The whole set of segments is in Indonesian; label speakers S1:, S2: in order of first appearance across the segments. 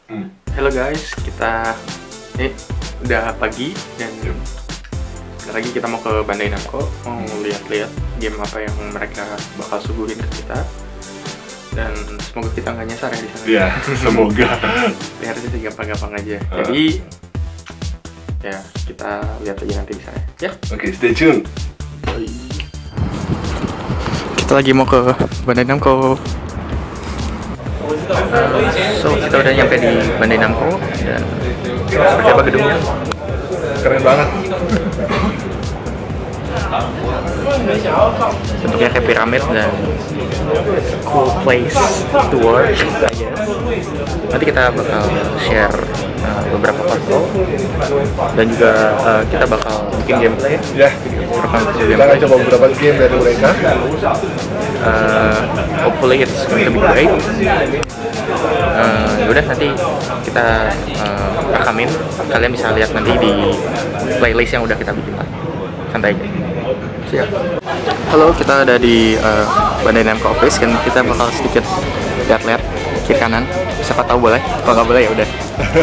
S1: Halo guys, kita udah pagi dan sebentar lagi kita mau ke Bandai Namco, mau lihat-lihat game apa yang mereka bakal suguhin ke kita. Dan semoga kita nggak nyasar ya di sana.
S2: Iya, semoga.
S1: Biar sih gampang-gampang aja. Jadi ya kita lihat aja nanti di sana. Ya.
S2: Oke, stay tune.
S1: Kita lagi mau ke Bandai Namco. So kita udah nyampe di Bandai Namco dan seperti apa gedungnya?
S2: Keren banget.
S1: Bentuknya kayak piramid dan cool place to work, I guess. Nanti kita bakal share beberapa foto dan juga kita bakal bikin gameplay.
S2: Ya, kita akan coba beberapa game dari mereka.
S1: Hopefully it's going to be great. Yaudah nanti kita rekamin, kalian bisa lihat nanti di playlist yang udah kita bikin lah. Santai aja. Siap. Halo, kita ada di Bandai Namco Office dan kita bakal sedikit lihat-lihat kiri kanan. Siapa tahu boleh, kalau nggak boleh ya udah.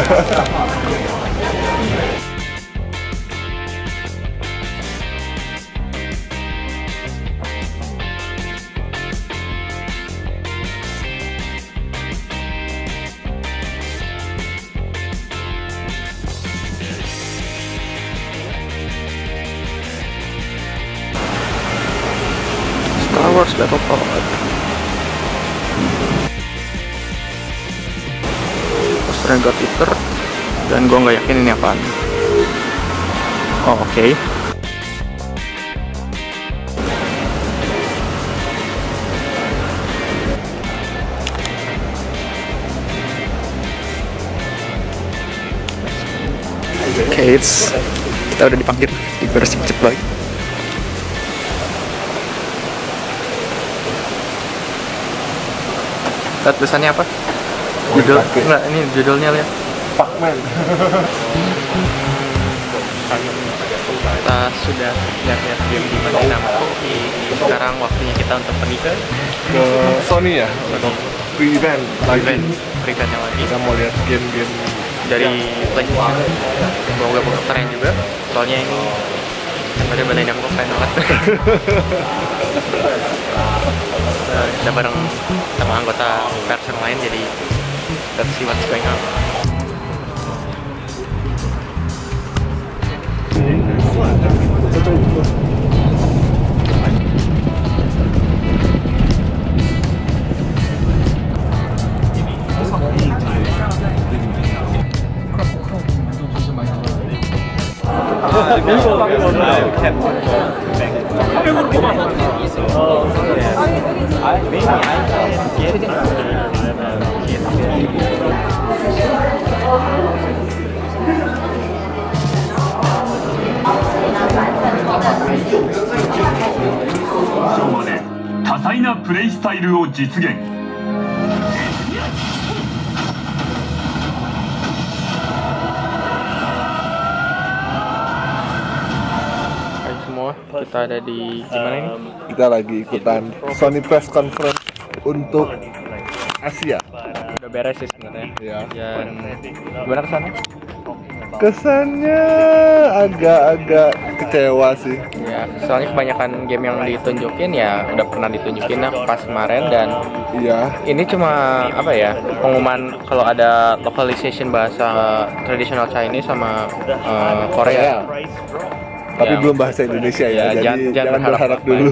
S1: Star Wars Battlefront. Posternya God Eater dan gue nggak yakin ini apaan. Oh oke. Oke, kita udah dipanggil, gue harus cepet lagi. Lihat tulisannya apa? Judul? Enggak, ini judulnya lihat.
S2: Pac-Man.
S1: Kita sudah lihat-lihat game di Bandai Namco. Sekarang waktunya kita untuk pergi ke
S2: Sony ya, pre-event lagi.
S1: Pre-eventnya lagi.
S2: Kita mau lihat game-game
S1: Dari PlayStation. Semoga keren juga. Soalnya ini dari Bandai Namco keren banget. Kita bareng sama anggota pers yang lain, jadi let's see what's going on. Hai semua, kita ada di mana ini?
S2: Kita lagi ikutan Sony Press Conference untuk Asia.
S1: Udah beres sih sebenarnya.
S2: Ya.
S1: Dan gimana kesana?
S2: Kesannya agak-agak kecewa sih.
S1: Ya, soalnya kebanyakan game yang ditunjukin ya udah pernah ditunjukin pas kemarin dan
S2: Iya.
S1: ini cuma apa ya, pengumuman kalau ada localization bahasa tradisional Chinese sama Korea.
S2: Tapi
S1: Ya.
S2: belum bahasa Indonesia ya,
S1: Ya,
S2: jadi
S1: jangan
S2: jangan berharap dulu.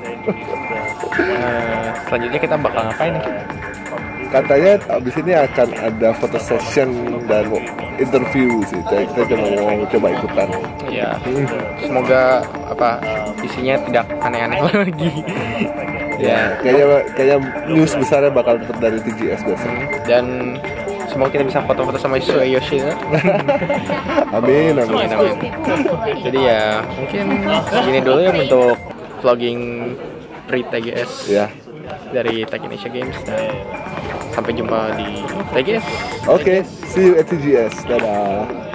S1: Selanjutnya kita bakal ngapain nih?
S2: Katanya abis ini akan ada photo session dan interview sih. Kita mau coba ikutan.
S1: Ya, semoga apa isinya tidak aneh-aneh lagi. Ya,
S2: Kayaknya news besarnya bakal tetap dari TGS biasanya.
S1: dan semoga kita bisa foto-foto sama Shuei Yoshida.
S2: Amin.
S1: Amin. Jadi ya mungkin segini dulu ya untuk vlogging pre-TGS
S2: Ya.
S1: dari Tech Indonesia Games, dan sampai jumpa di TGS.
S2: Oke, see you at TGS. Dadah.